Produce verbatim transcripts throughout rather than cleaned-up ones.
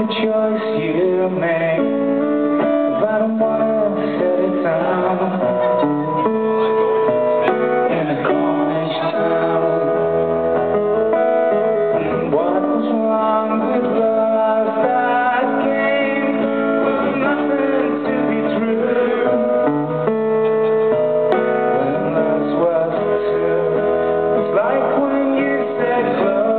choice you make, but I don't wanna set it down in a cornish town. What was wrong with love that came from nothing to be true? When love's was true, it's like when you said close.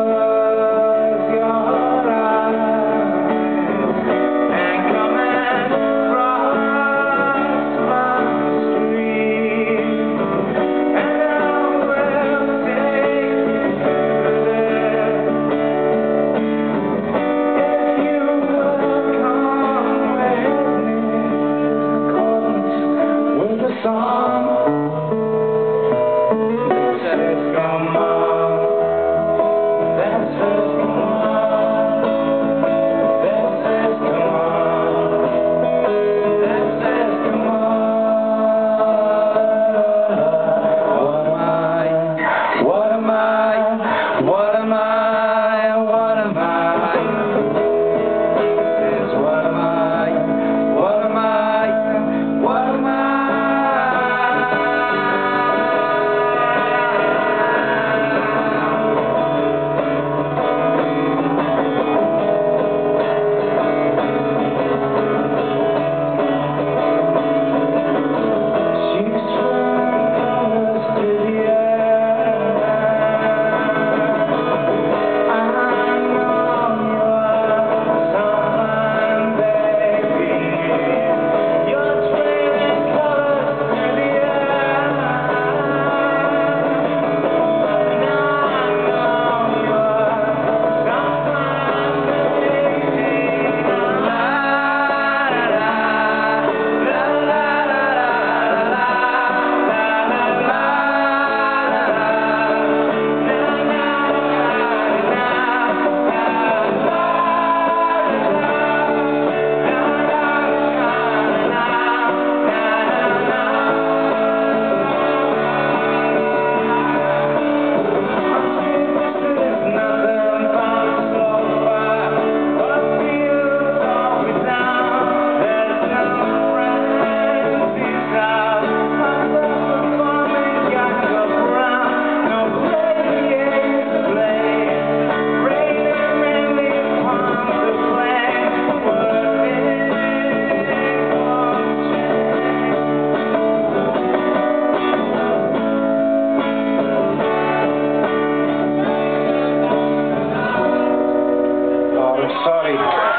Sorry.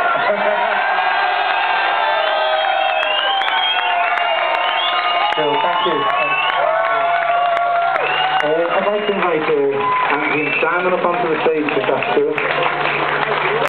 So, thank you. Uh, I'd like to invite uh, Andy and Simon up onto the stage if that's cool.